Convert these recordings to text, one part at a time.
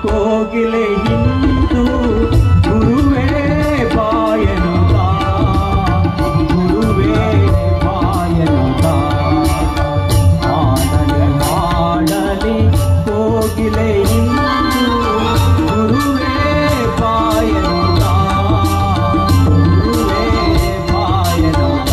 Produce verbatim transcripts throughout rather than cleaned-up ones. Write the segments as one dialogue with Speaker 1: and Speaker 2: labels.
Speaker 1: ಕೋಗಿಲೆ ಹಿಂದು ಗುರುವೇ ಬಾಯನುತ ಗುರುವೇ ಬಾಯನುತ ಹಾಡಲಿ ಹಾಡಲಿ ಕೋಗಿಲೆ ಹಿಂದು ಗುರುವೇ ಬಾಯನುತ ಗುರುವೇ ಬಾಯನುತ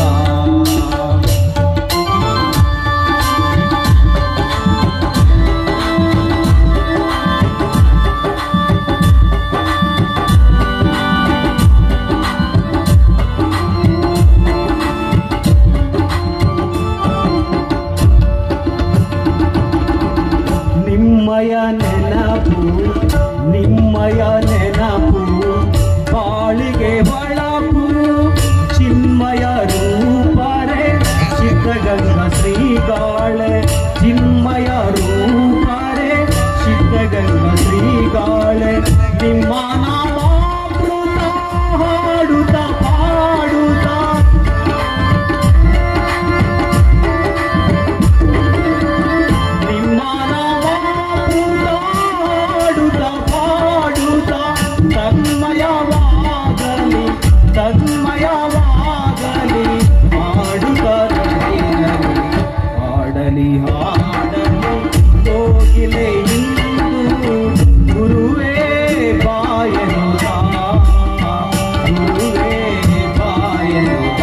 Speaker 1: ನಿಮ್ಮಯ ನೆನಪು ನಿಮ್ಮಯ ನೆನಪು ಬಾಳಿಗೆ ಬಳಪು ಚಿನ್ಮಯ ರೂಪರೆ ಚಿತ್ರಗಂಗ ಶ್ರೀಗಾಳೆ ಚಿನ್ಮಯ ರೂಪರೆ ಚಿತ್ರಗಂಗ ಶ್ರೀಗಾಳೆ ನಿಮ್ಮ ನಾಮಾಮೃತ ಹಾಡುತ್ತ ಹಾಡುತ್ತ ನಿಮ್ಮ ತನ್ಮಯವಾಗಲಿ ತನ್ಮಯವಾಗಲಿ ಹಾಡುತ್ತಲೇ ಹಾಡಲಿ ಹಾಡಲಿ ಕೋಗಿಲೆ ಹಿಂದು ಗುರುವೇ ಬಾಯನುತ ಗುರುವೇ ಬಾಯನುತ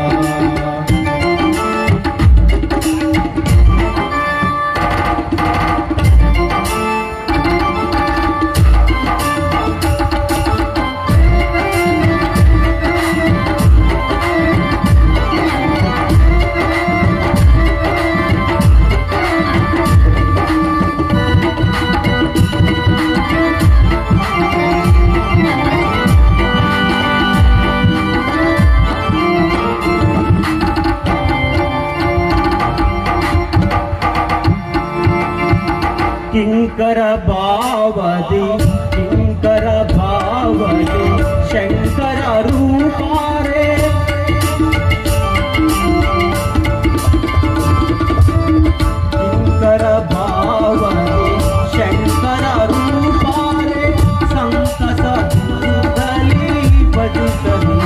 Speaker 1: किंकर भावदी किंकर भावदी शंकर रूपारे किंकर भावदी शंकर रूपारे संतस दली बजतली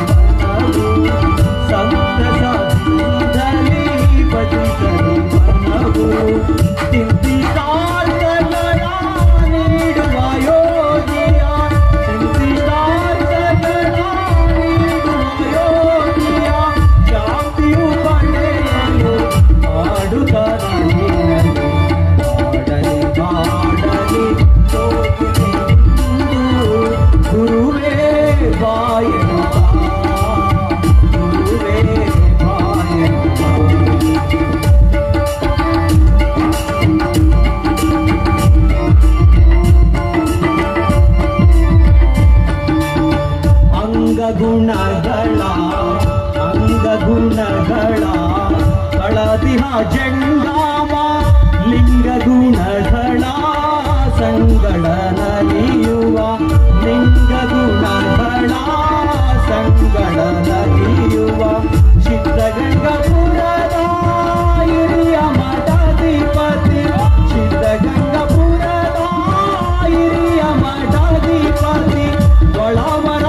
Speaker 1: संतस दली बजतली बनबू चिंतिता ಗುಣಗಳ ಅಂಗ ಗುಣಗಳ ಕಳದಿಹ ಜಂಗಾಮ ಲಿಂಗ ಗುಣಗಳ ಸಂಗಳ ನಲಿಯುವ ಲಿಂಗ ಗುಣಗಳ ಸಂಗಳ ನಲಿಯುವ ಸಿದ್ಧಗಂಗಪುರದ ಹಿರಿಯ ಮಠಾಧಿಪತಿ ಸಿದ್ಧಗಂಗಪುರದ ಹಿರಿಯ ಮಠಾಧಿಪತಿ ಒಳವರ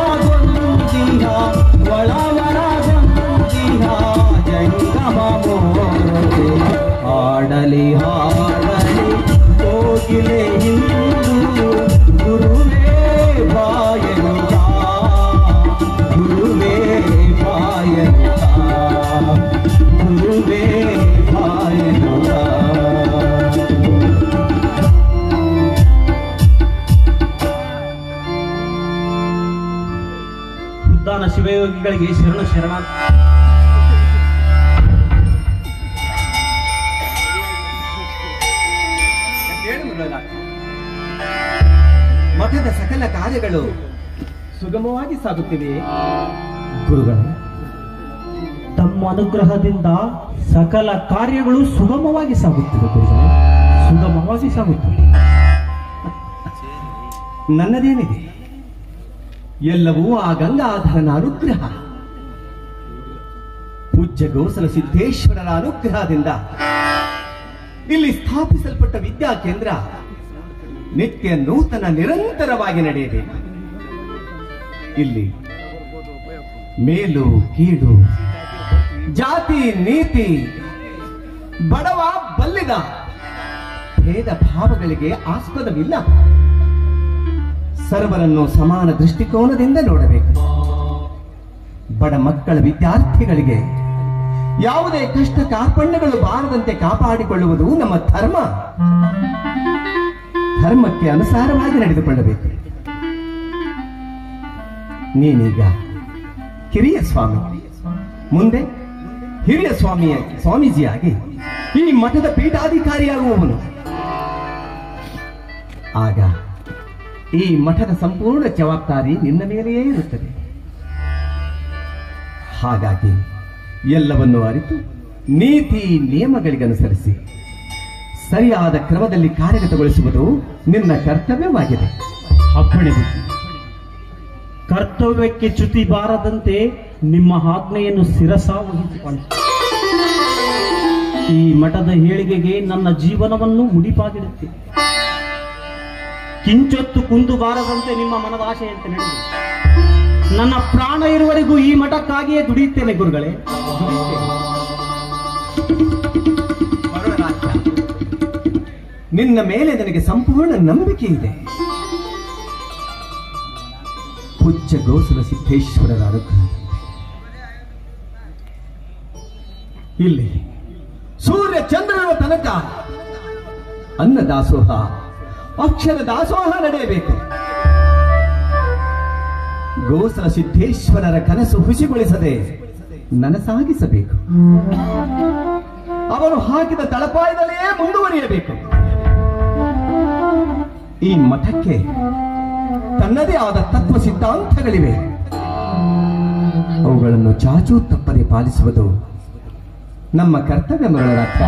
Speaker 1: ಒಳವರ ಗಂಧಿಹ ಜಂಗಮ ಮೋರದೆ ಹಾಡಲಿ ಹಾಡಲಿ ಕೋಗಿಲೆ ಹಿಂದು ಗುರುವೇ ಬಾಯನುತ ಗುರುವೇ ಬಾಯನುತ ಗುರುವೇ ಬಾಯನುತ ಉದ್ದಾನ ಶಿವಯೋಗಿಗಳಿಗೆ ಶರಣ ಶರಣ ಮಠದ ಸಕಲ ಕಾರ್ಯಗಳು ಸುಗಮವಾಗಿ ಸಾಗುತ್ತಿವೆ ಗುರುಗಳು. ತಮ್ಮ ಅನುಗ್ರಹದಿಂದ ಸಕಲ ಕಾರ್ಯಗಳು ಸುಗಮವಾಗಿ ಸಾಗುತ್ತಿವೆ ಗುರುಗಳು, ಸುಗಮವಾಗಿ ಸಾಗುತ್ತಿವೆ. ನನ್ನದೇನಿದೆ, ಎಲ್ಲವೂ ಆ ಗಂಗಾಧರನ ಅನುಗ್ರಹ. ಪೂಜ್ಯ ಗೋಸಲ ಸಿದ್ದೇಶ್ವರರ ಅನುಗ್ರಹದಿಂದ ಇಲ್ಲಿ ಸ್ಥಾಪಿಸಲ್ಪಟ್ಟ ವಿದ್ಯಾ ಕೇಂದ್ರ ನಿತ್ಯ ನೂತನ ನಿರಂತರವಾಗಿ ನಡೆಯಬೇಕು. ಇಲ್ಲಿ ಮೇಲು ಕೀಳು, ಜಾತಿ ನೀತಿ, ಬಡವ ಬಲ್ಲಿದ ಭೇದ ಭಾವಗಳಿಗೆ ಆಸ್ಪದವಿಲ್ಲ. ಸರ್ವರನ್ನು ಸಮಾನ ದೃಷ್ಟಿಕೋನದಿಂದ ನೋಡಬೇಕು. ಬಡ ಮಕ್ಕಳ ವಿದ್ಯಾರ್ಥಿಗಳಿಗೆ ಯಾವುದೇ ಕಷ್ಟ ಕಾರ್ಪಣ್ಯಗಳು ಬಾರದಂತೆ ಕಾಪಾಡಿಕೊಳ್ಳುವುದು ನಮ್ಮ ಧರ್ಮ. ಧರ್ಮಕ್ಕೆ ಅನುಸಾರವಾಗಿ ನಡೆದುಕೊಳ್ಳಬೇಕು. ನೀನೀಗ ಕಿರಿಯ ಸ್ವಾಮಿ, ಮುಂದೆ ಹಿರಿಯ ಸ್ವಾಮಿಯ ಸ್ವಾಮೀಜಿಯಾಗಿ ಈ ಮಠದ ಪೀಠಾಧಿಕಾರಿಯಾಗುವವನು. ಆಗ ಈ ಮಠದ ಸಂಪೂರ್ಣ ಜವಾಬ್ದಾರಿ ನಿನ್ನ ಮೇಲೆಯೇ ಇರುತ್ತದೆ. ಹಾಗಾಗಿ ಎಲ್ಲವನ್ನು ಅರಿತು ನೀತಿ ನಿಯಮಗಳಿಗನುಸರಿಸಿ ಸರಿಯಾದ ಕ್ರಮದಲ್ಲಿ ಕಾರ್ಯಗತಗೊಳಿಸುವುದು ನಿನ್ನ ಕರ್ತವ್ಯವಾಗಿದೆ.
Speaker 2: ಅಪ್ಪಣೆ. ಕರ್ತವ್ಯಕ್ಕೆ ಚ್ಯುತಿ ಬಾರದಂತೆ ನಿಮ್ಮ ಆಜ್ಞೆಯನ್ನು ಶಿರಸಾವಹಿಸಿಕೊಂಡು ಈ ಮಠದ ಏಳಿಗೆಗೆ ನನ್ನ ಜೀವನವನ್ನು ಮುಡಿಪಾಗಿಡುತ್ತೆ. ಕಿಂಚೊತ್ತು ಕುಂದು ಬಾರದಂತೆ ನಿಮ್ಮ ಮನದ ಆಶೆಯಂತೆ ನಡೆದು ನನ್ನ ಪ್ರಾಣ ಇರುವವರೆಗೂ ಈ ಮಠಕ್ಕಾಗಿಯೇ ದುಡಿಯುತ್ತೇನೆ ಗುರುಗಳೇ.
Speaker 1: ನಿನ್ನ ಮೇಲೆ ನನಗೆ ಸಂಪೂರ್ಣ ನಂಬಿಕೆ ಇದೆ. ಪೂಜ್ಯ ಗೋಸಲ ಸಿದ್ದೇಶ್ವರರ ಅನುಗ್ರಹ ಇಲ್ಲಿ ಸೂರ್ಯ ಚಂದ್ರನ ತನಕ ಅನ್ನ ದಾಸೋಹ, ಅಕ್ಷರ ದಾಸೋಹ ನಡೆಯಬೇಕು. ಗೋಸಲ ಸಿದ್ದೇಶ್ವರರ ಕನಸು ಹುಸಿಗೊಳಿಸದೆ ನನಸಾಗಿಸಬೇಕು. ಅವರು ಹಾಕಿದ ತಳಪಾಯದಲ್ಲಿಯೇ ಮುಂದುವರಿಯಬೇಕು. ಈ ಮಠಕ್ಕೆ ತನ್ನದೇ ಆದ ತತ್ವ ಸಿದ್ಧಾಂತಗಳಿವೆ. ಅವುಗಳನ್ನು ಚಾಚೂ ತಪ್ಪದೆ ಪಾಲಿಸುವುದು ನಮ್ಮ ಕರ್ತವ್ಯ. ಮರಳರಾತ್ರ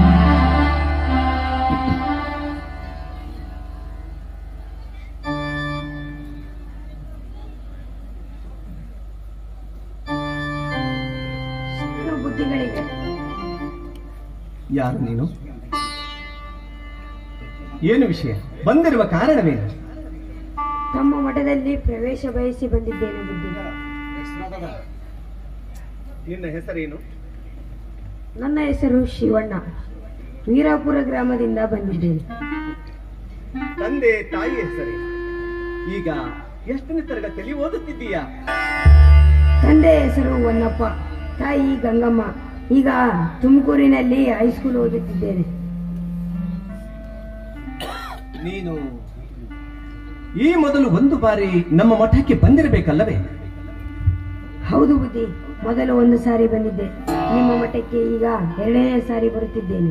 Speaker 1: ಯಾರು ನೀನು? ಏನು ವಿಷಯ? ಬಂದಿರುವ ಕಾರಣವೇನು?
Speaker 3: ತಮ್ಮ ಮಠದಲ್ಲಿ ಪ್ರವೇಶ ಬಯಸಿ ಬಂದಿದ್ದೇನೆ ಬುದ್ಧಿ.
Speaker 1: ನಿನ್ನ ಹೆಸರೇನು?
Speaker 3: ನನ್ನ ಹೆಸರು ಶಿವಣ್ಣ. ವೀರಾಪುರ ಗ್ರಾಮದಿಂದ ಬಂದಿದ್ದೇನೆ.
Speaker 1: ತಂದೆ ತಾಯಿ ಹೆಸರೇ? ಈಗ ಎಷ್ಟನೇ ತರಗತಿಯಲ್ಲಿ ಓದುತ್ತಿದ್ದೀಯಾ?
Speaker 3: ತಂದೆ ಹೆಸರು ಹೊನ್ನಪ್ಪ, ತಾಯಿ ಗಂಗಮ್ಮ. ಈಗ ತುಮಕೂರಿನಲ್ಲಿ ಹೈಸ್ಕೂಲ್ ಓದುತ್ತಿದ್ದೇನೆ.
Speaker 1: ನೀನು ಈ ಮೊದಲು ಒಂದು ಬಾರಿ ನಮ್ಮ ಮಠಕ್ಕೆ ಬಂದಿರಬೇಕಲ್ಲವೇ?
Speaker 3: ಹೌದು ಬುದ್ಧಿ, ಮೊದಲು ಒಂದು ಸಾರಿ ಬಂದಿದ್ದೆ. ನಿಮ್ಮ ಮಠಕ್ಕೆ ಈಗ ಎರಡನೇ ಸಾರಿ ಬರುತ್ತಿದ್ದೇನೆ.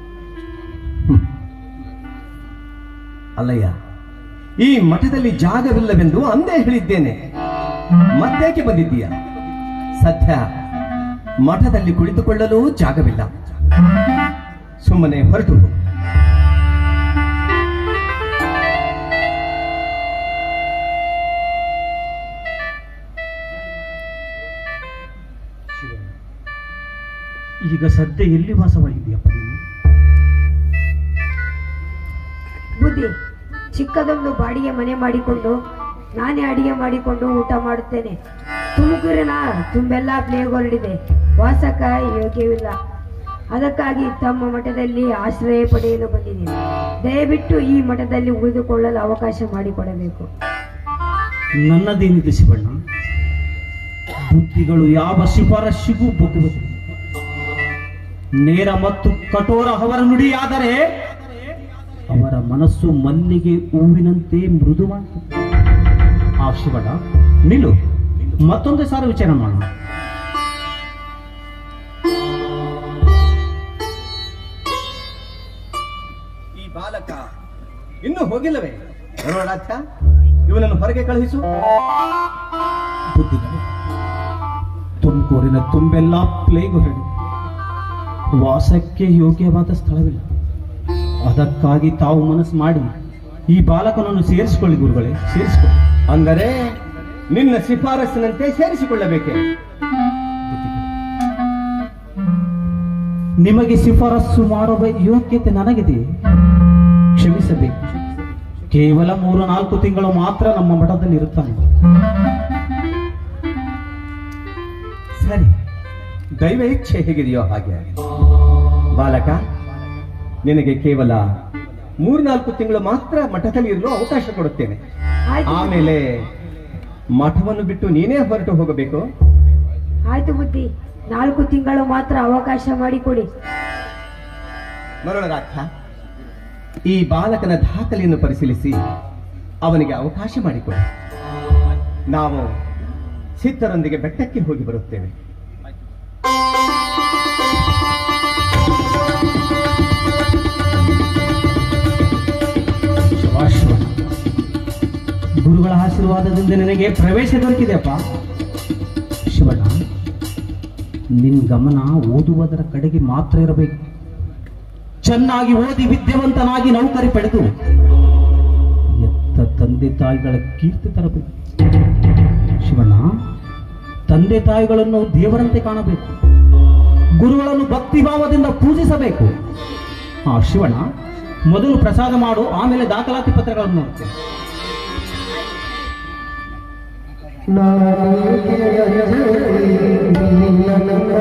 Speaker 1: ಅಲ್ಲಯ್ಯ, ಈ ಮಠದಲ್ಲಿ ಜಾಗವಿಲ್ಲವೆಂದು ಅಂದೇ ಹೇಳಿದ್ದೇನೆ. ಮತ್ತೇಕೆ ಬಂದಿದ್ದೀಯ? ಸದ್ಯ ಮಠದಲ್ಲಿ ಕುಳಿತುಕೊಳ್ಳಲು ಜಾಗವಿಲ್ಲ. ಸುಮ್ಮನೆ ಹೊರಟು.
Speaker 2: ಈಗ ಸದ್ಯ ಎಲ್ಲಿ ವಾಸವಾಗಿದೆಯಪ್ಪ ನೀನು?
Speaker 3: ಬುದ್ಧಿ, ಚಿಕ್ಕದೊಂದು ಬಾಡಿಗೆ ಮನೆ ಮಾಡಿಕೊಂಡು ನಾನೇ ಅಡಿಗೆ ಮಾಡಿಕೊಂಡು ಊಟ ಮಾಡುತ್ತೇನೆ. ತುಮಕೂರಿನ ತುಂಬೆಲ್ಲ ಪ್ಲೇಗೋಲ್ಡ್ ಇದೆ, ವಾಸಕ ಯೋಗ್ಯವಿಲ್ಲ. ಅದಕ್ಕಾಗಿ ತಮ್ಮ ಮಠದಲ್ಲಿ ಆಶ್ರಯ ಪಡೆಯಲು ಬಂದಿದ್ದೀನಿ. ದಯವಿಟ್ಟು ಈ ಮಠದಲ್ಲಿ ಉಳಿದುಕೊಳ್ಳಲು ಅವಕಾಶ ಮಾಡಿಕೊಡಬೇಕು.
Speaker 2: ನನ್ನದೇನಿದೆ ಶಿವಣ್ಣ, ಬುದ್ಧಿಗಳು ಯಾವ ಶಿಫಾರಸ್ಸಿಗೂ ಬಗ್ಗುವುದು. ನೇರ ಮತ್ತು ಕಠೋರ ಅವರ ನುಡಿಯಾದರೆ ಅವರ ಮನಸ್ಸು ಮಲ್ಲಿಗೆ ಹೂವಿನಂತೆ ಮೃದುವಾಗುತ್ತದೆ. ಆ ಶಿವಣ್ಣ, ನಿಲ್ಲು, ಮತ್ತೊಂದು ಸಾರಿ ವಿಚಾರ ಮಾಡೋಣ.
Speaker 1: ಈ ಬಾಲಕ ಇನ್ನೂ ಹೋಗಿಲ್ಲವೇ? ಬರೋಣಾಥ, ಇವನನ್ನು ಹೊರಗೆ ಕಳುಹಿಸು.
Speaker 2: ಬುದ್ಧಿಗಳು, ತುಮಕೂರಿನ ತುಂಬೆಲ್ಲ ಪ್ಲೇಗು ಹೇಳಿ ವಾಸಕ್ಕೆ ಯೋಗ್ಯವಾದ ಸ್ಥಳವಿಲ್ಲ. ಅದಕ್ಕಾಗಿ ತಾವು ಮನಸ್ಸು ಮಾಡಿ ಈ ಬಾಲಕನನ್ನು ಸೇರಿಸಿಕೊಳ್ಳಿ ಗುರುಗಳೇ, ಸೇರಿಸಿಕೊಳ್ಳಿ.
Speaker 1: ಅಂದರೆ ನಿನ್ನ ಶಿಫಾರಸ್ಸಿನಂತೆ ಸೇರಿಸಿಕೊಳ್ಳಬೇಕೆ?
Speaker 2: ನಿಮಗೆ ಶಿಫಾರಸ್ಸು ಮಾಡುವ ಯೋಗ್ಯತೆ ನನಗಿದೆ, ಕ್ಷಮಿಸಬೇಕು. ಕೇವಲ ಮೂರು ನಾಲ್ಕು ತಿಂಗಳು ಮಾತ್ರ ನಮ್ಮ ಮಠದಲ್ಲಿ ಇರುತ್ತಾನೆ.
Speaker 1: ಸರಿ, ದೈವ ಇಚ್ಛೆ ಹೇಗಿದೆಯೋ ಹಾಗೆ ಆಗಲಿ. ಬಾಲಕ, ನಿನಗೆ ಕೇವಲ ಮೂರ್ನಾಲ್ಕು ತಿಂಗಳು ಮಾತ್ರ ಮಠದಲ್ಲಿ ಇರಲು ಅವಕಾಶ ಕೊಡುತ್ತೇನೆ.
Speaker 3: ಆಯ್ತು
Speaker 1: ಆಮೇಲೆ ಮಠವನ್ನು ಬಿಟ್ಟು ನೀನೇ ಹೊರಟು ಹೋಗಬೇಕು.
Speaker 3: ಆಯ್ತು ಬುದ್ಧಿ, ನಾಲ್ಕು ತಿಂಗಳು ಮಾತ್ರ ಅವಕಾಶ ಮಾಡಿಕೊಡಿ.
Speaker 1: ಮರುಳರಾಥ, ಈ ಬಾಲಕನ ದಾಖಲೆಯನ್ನು ಪರಿಶೀಲಿಸಿ ಅವನಿಗೆ ಅವಕಾಶ ಮಾಡಿಕೊಡಿ. ನಾವು ಸಿದ್ಧರೊಂದಿಗೆ ಬೆಟ್ಟಕ್ಕೆ ಹೋಗಿ ಬರುತ್ತೇವೆ.
Speaker 2: ಶಿವಾಶ್ವರ, ಗುರುಗಳ ಆಶೀರ್ವಾದದಿಂದ ನಿನಗೆ ಪ್ರವೇಶ ದೊರಕಿದೆಯಪ್ಪ. ಶಿವಣ್ಣ, ನಿನ್ ಗಮನ ಓದುವುದರ ಕಡೆಗೆ ಮಾತ್ರ ಇರಬೇಕು. ಚೆನ್ನಾಗಿ ಓದಿ ವಿದ್ಯಾವಂತನಾಗಿ ನೌಕರಿ ಪಡೆದು ಎತ್ತ ತಂದೆ ತಾಯಿಗಳ ಕೀರ್ತಿ ತರಬೇಕು. ಶಿವಣ್ಣ, ತಂದೆ ತಾಯಿಗಳನ್ನು ದೇವರಂತೆ ಕಾಣಬೇಕು. ಗುರುಗಳನ್ನು ಭಕ್ತಿ ಭಾವದಿಂದ ಪೂಜಿಸಬೇಕು. ಆ ಶಿವಣ್ಣ, ಮೊದಲು ಪ್ರಸಾದ ಮಾಡು, ಆಮೇಲೆ ದಾಖಲಾತಿ ಪತ್ರಗಳನ್ನು ನೋಡ್ತೇನೆ.